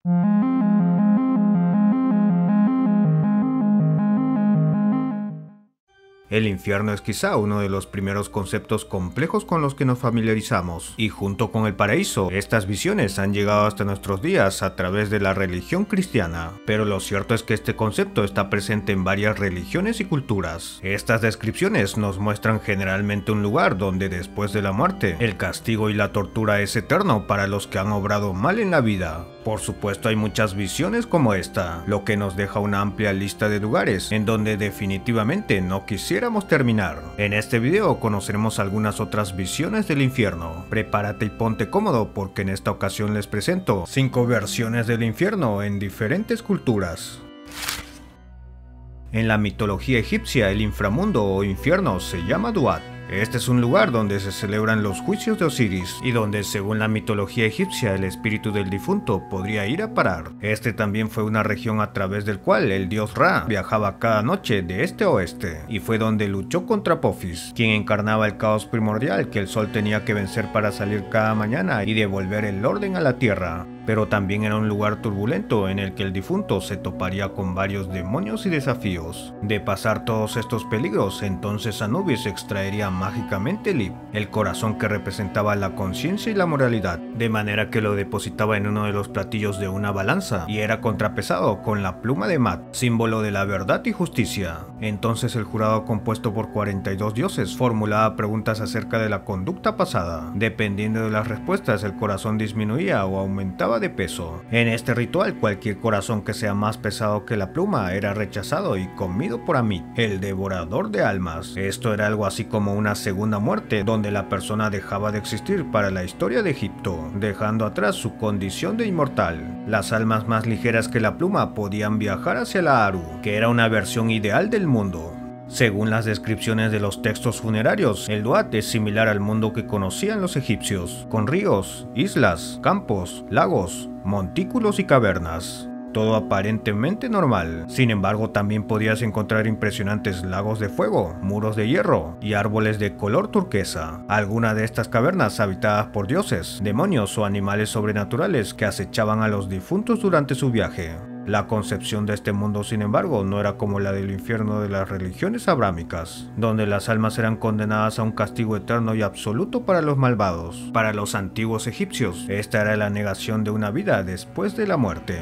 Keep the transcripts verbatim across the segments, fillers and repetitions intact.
El infierno es quizá uno de los primeros conceptos complejos con los que nos familiarizamos, y junto con el paraíso, estas visiones han llegado hasta nuestros días a través de la religión cristiana. Pero lo cierto es que este concepto está presente en varias religiones y culturas. Estas descripciones nos muestran generalmente un lugar donde después de la muerte, el castigo y la tortura es eterno para los que han obrado mal en la vida. Por supuesto, hay muchas visiones como esta, lo que nos deja una amplia lista de lugares en donde definitivamente no quisiéramos terminar. En este video conoceremos algunas otras visiones del infierno. Prepárate y ponte cómodo porque en esta ocasión les presento cinco versiones del infierno en diferentes culturas. En la mitología egipcia, el inframundo o infierno se llama Duat. Este es un lugar donde se celebran los juicios de Osiris y donde, según la mitología egipcia, el espíritu del difunto podría ir a parar. Este también fue una región a través del cual el dios Ra viajaba cada noche de este a oeste, y fue donde luchó contra Apophis, quien encarnaba el caos primordial que el sol tenía que vencer para salir cada mañana y devolver el orden a la tierra. Pero también era un lugar turbulento en el que el difunto se toparía con varios demonios y desafíos. De pasar todos estos peligros, entonces Anubis extraería mágicamente Lib, el corazón que representaba la conciencia y la moralidad, de manera que lo depositaba en uno de los platillos de una balanza y era contrapesado con la pluma de Mat, símbolo de la verdad y justicia. Entonces el jurado, compuesto por cuarenta y dos dioses, formulaba preguntas acerca de la conducta pasada. Dependiendo de las respuestas, el corazón disminuía o aumentaba de peso. En este ritual, cualquier corazón que sea más pesado que la pluma era rechazado y comido por Amit, el devorador de almas. Esto era algo así como una segunda muerte, donde la persona dejaba de existir para la historia de Egipto, dejando atrás su condición de inmortal. Las almas más ligeras que la pluma podían viajar hacia la Aru, que era una versión ideal del mundo. Según las descripciones de los textos funerarios, el Duat es similar al mundo que conocían los egipcios, con ríos, islas, campos, lagos, montículos y cavernas. Todo aparentemente normal. Sin embargo, también podías encontrar impresionantes lagos de fuego, muros de hierro y árboles de color turquesa. Algunas de estas cavernas habitadas por dioses, demonios o animales sobrenaturales que acechaban a los difuntos durante su viaje. La concepción de este mundo, sin embargo, no era como la del infierno de las religiones abrámicas, donde las almas eran condenadas a un castigo eterno y absoluto para los malvados. Para los antiguos egipcios, esta era la negación de una vida después de la muerte.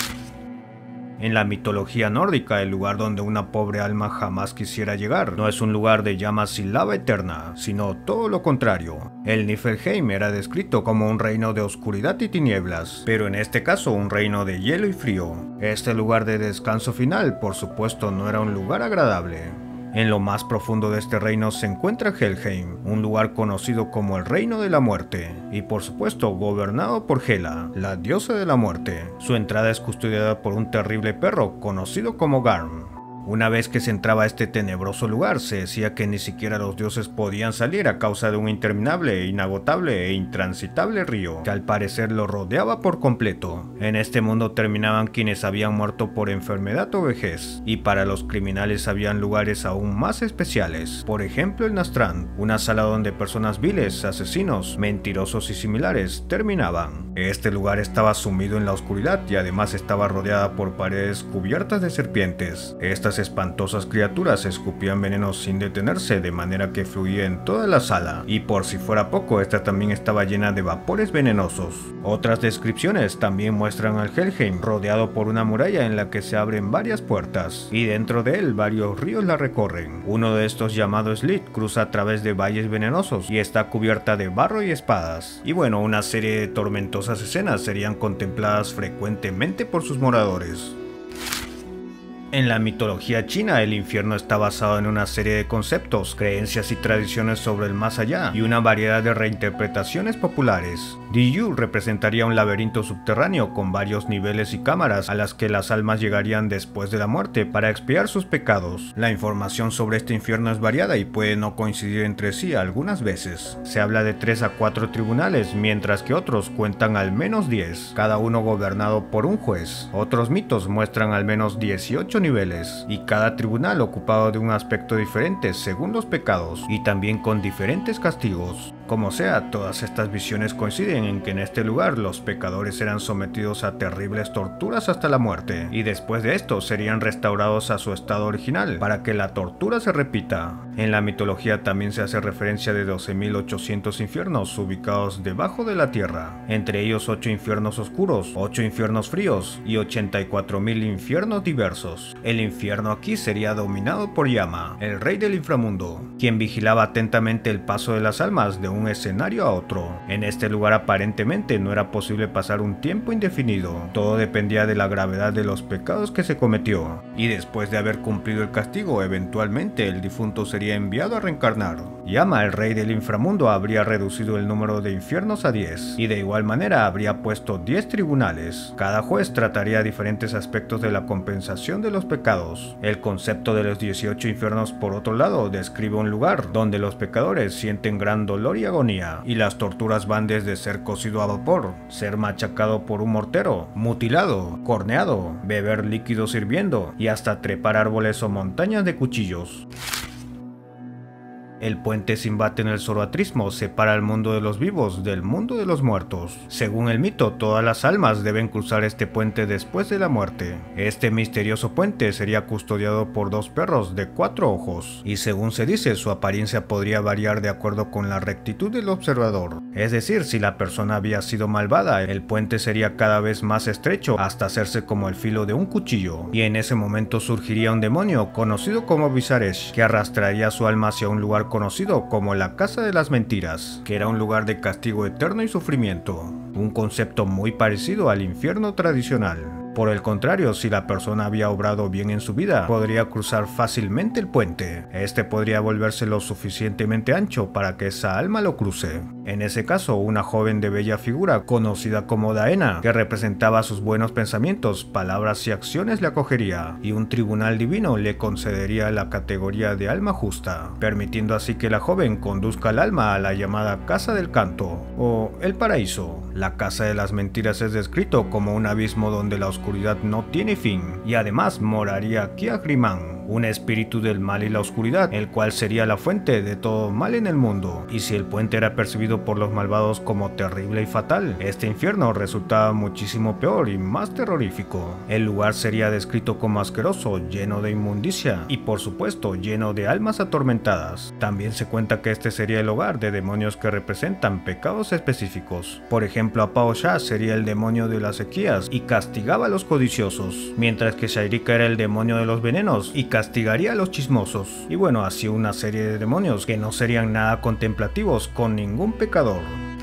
En la mitología nórdica, el lugar donde una pobre alma jamás quisiera llegar no es un lugar de llamas y lava eterna, sino todo lo contrario. El Niflheim era descrito como un reino de oscuridad y tinieblas, pero en este caso un reino de hielo y frío. Este lugar de descanso final, por supuesto, no era un lugar agradable. En lo más profundo de este reino se encuentra Helheim, un lugar conocido como el Reino de la Muerte, y por supuesto gobernado por Hela, la diosa de la muerte. Su entrada es custodiada por un terrible perro conocido como Garm. Una vez que se entraba a este tenebroso lugar, se decía que ni siquiera los dioses podían salir a causa de un interminable, inagotable e intransitable río, que al parecer lo rodeaba por completo. En este mundo terminaban quienes habían muerto por enfermedad o vejez, y para los criminales habían lugares aún más especiales. Por ejemplo, el Nastrand, una sala donde personas viles, asesinos, mentirosos y similares terminaban. Este lugar estaba sumido en la oscuridad y además estaba rodeada por paredes cubiertas de serpientes. Estas espantosas criaturas escupían veneno sin detenerse, de manera que fluía en toda la sala, y por si fuera poco, esta también estaba llena de vapores venenosos. Otras descripciones también muestran al Helheim rodeado por una muralla en la que se abren varias puertas, y dentro de él varios ríos la recorren. Uno de estos, llamado Slit, cruza a través de valles venenosos y está cubierta de barro y espadas. Y bueno, una serie de tormentosas escenas serían contempladas frecuentemente por sus moradores. En la mitología china, el infierno está basado en una serie de conceptos, creencias y tradiciones sobre el más allá, y una variedad de reinterpretaciones populares. Diyu representaría un laberinto subterráneo con varios niveles y cámaras a las que las almas llegarían después de la muerte para expiar sus pecados. La información sobre este infierno es variada y puede no coincidir entre sí algunas veces. Se habla de tres a cuatro tribunales, mientras que otros cuentan al menos diez, cada uno gobernado por un juez. Otros mitos muestran al menos dieciocho niveles, y cada tribunal ocupado de un aspecto diferente según los pecados, y también con diferentes castigos. Como sea, todas estas visiones coinciden en que en este lugar los pecadores eran sometidos a terribles torturas hasta la muerte, y después de esto serían restaurados a su estado original, para que la tortura se repita. En la mitología también se hace referencia de doce mil ochocientos infiernos ubicados debajo de la tierra, entre ellos ocho infiernos oscuros, ocho infiernos fríos y ochenta y cuatro mil infiernos diversos. El infierno aquí sería dominado por Yama, el rey del inframundo, quien vigilaba atentamente el paso de las almas de un escenario a otro. En este lugar aparentemente no era posible pasar un tiempo indefinido, todo dependía de la gravedad de los pecados que se cometió, y después de haber cumplido el castigo, eventualmente el difunto sería enviado a reencarnar. Yama, el rey del inframundo, habría reducido el número de infiernos a diez, y de igual manera habría puesto diez tribunales. Cada juez trataría diferentes aspectos de la compensación de los pecados. El concepto de los dieciocho infiernos, por otro lado, describe un lugar donde los pecadores sienten gran dolor y agonía, y las torturas van desde ser cocido a vapor, ser machacado por un mortero, mutilado, corneado, beber líquidos hirviendo y hasta trepar árboles o montañas de cuchillos. El puente Sinbad en el zoroastrismo separa el mundo de los vivos del mundo de los muertos. Según el mito, todas las almas deben cruzar este puente después de la muerte. Este misterioso puente sería custodiado por dos perros de cuatro ojos, y según se dice, su apariencia podría variar de acuerdo con la rectitud del observador. Es decir, si la persona había sido malvada, el puente sería cada vez más estrecho hasta hacerse como el filo de un cuchillo, y en ese momento surgiría un demonio conocido como Visaresh, que arrastraría su alma hacia un lugar conocido como la Casa de las Mentiras, que era un lugar de castigo eterno y sufrimiento, un concepto muy parecido al infierno tradicional. Por el contrario, si la persona había obrado bien en su vida, podría cruzar fácilmente el puente. Este podría volverse lo suficientemente ancho para que esa alma lo cruce. En ese caso, una joven de bella figura, conocida como Daena, que representaba sus buenos pensamientos, palabras y acciones, le acogería, y un tribunal divino le concedería la categoría de alma justa, permitiendo así que la joven conduzca al alma a la llamada Casa del Canto, o el Paraíso. La Casa de las Mentiras es descrito como un abismo donde la oscuridad no tiene fin, y además moraría Kiagriman, un espíritu del mal y la oscuridad, el cual sería la fuente de todo mal en el mundo. Y si el puente era percibido por los malvados como terrible y fatal, este infierno resultaba muchísimo peor y más terrorífico. El lugar sería descrito como asqueroso, lleno de inmundicia y por supuesto lleno de almas atormentadas. También se cuenta que este sería el hogar de demonios que representan pecados específicos. Por ejemplo, Apao Sha sería el demonio de las sequías y castigaba a los codiciosos, mientras que Shairika era el demonio de los venenos y castigaría a los chismosos. Y bueno, así una serie de demonios que no serían nada contemplativos con ningún pecador.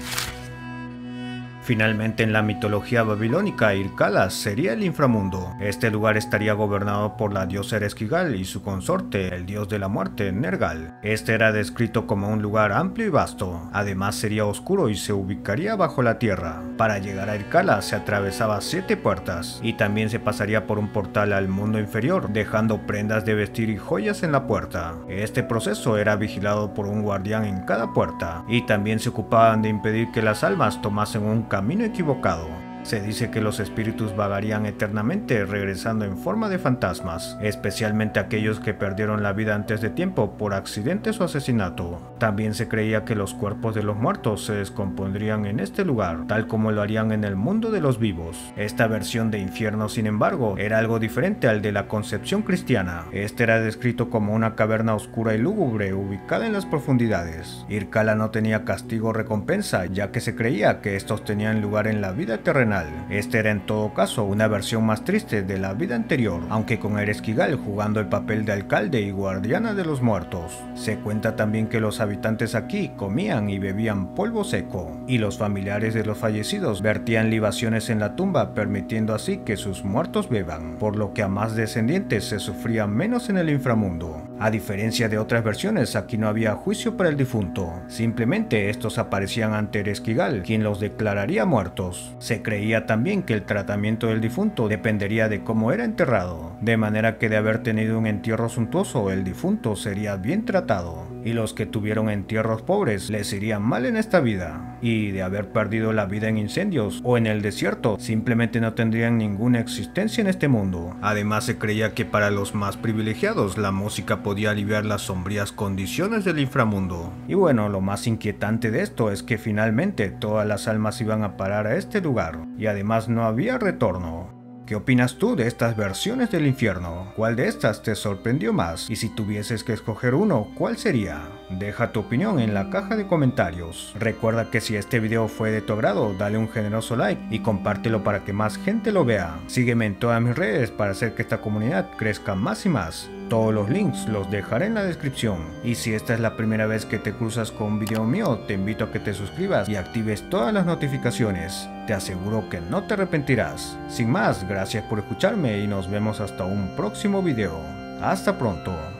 Finalmente, en la mitología babilónica, Irkala sería el inframundo. Este lugar estaría gobernado por la diosa Ereshkigal y su consorte, el dios de la muerte, Nergal. Este era descrito como un lugar amplio y vasto. Además sería oscuro y se ubicaría bajo la tierra. Para llegar a Irkala se atravesaba siete puertas, y también se pasaría por un portal al mundo inferior, dejando prendas de vestir y joyas en la puerta. Este proceso era vigilado por un guardián en cada puerta, y también se ocupaban de impedir que las almas tomasen un camino equivocado. Se dice que los espíritus vagarían eternamente regresando en forma de fantasmas, especialmente aquellos que perdieron la vida antes de tiempo por accidentes o asesinato. También se creía que los cuerpos de los muertos se descompondrían en este lugar, tal como lo harían en el mundo de los vivos. Esta versión de infierno, sin embargo, era algo diferente al de la concepción cristiana. Este era descrito como una caverna oscura y lúgubre ubicada en las profundidades. Irkala no tenía castigo o recompensa, ya que se creía que estos tenían lugar en la vida terrenal. Este era en todo caso una versión más triste de la vida anterior, aunque con Ereshkigal jugando el papel de alcalde y guardiana de los muertos. Se cuenta también que los habitantes aquí comían y bebían polvo seco, y los familiares de los fallecidos vertían libaciones en la tumba, permitiendo así que sus muertos beban, por lo que a más descendientes se sufría menos en el inframundo. A diferencia de otras versiones, aquí no había juicio para el difunto, simplemente estos aparecían ante Ereshkigal, quien los declararía muertos. Se creía también que el tratamiento del difunto dependería de cómo era enterrado, de manera que de haber tenido un entierro suntuoso, el difunto sería bien tratado. y los que tuvieron entierros pobres les iría mal en esta vida, y de haber perdido la vida en incendios o en el desierto simplemente no tendrían ninguna existencia en este mundo. Además se creía que para los más privilegiados la música podía aliviar las sombrías condiciones del inframundo. Y bueno, lo más inquietante de esto es que finalmente todas las almas iban a parar a este lugar, y además no había retorno. ¿Qué opinas tú de estas versiones del infierno? ¿Cuál de estas te sorprendió más? Y si tuvieses que escoger uno, ¿cuál sería? Deja tu opinión en la caja de comentarios. Recuerda que si este video fue de tu agrado, dale un generoso like y compártelo para que más gente lo vea. Sígueme en todas mis redes para hacer que esta comunidad crezca más y más. Todos los links los dejaré en la descripción. Y si esta es la primera vez que te cruzas con un video mío, te invito a que te suscribas y actives todas las notificaciones. Te aseguro que no te arrepentirás. Sin más, gracias por escucharme y nos vemos hasta un próximo video. Hasta pronto.